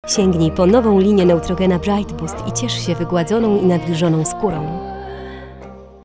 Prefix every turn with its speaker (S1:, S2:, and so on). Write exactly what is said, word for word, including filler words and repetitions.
S1: Sięgnij po nową linię Neutrogena Bright Boost i ciesz się wygładzoną i nawilżoną skórą.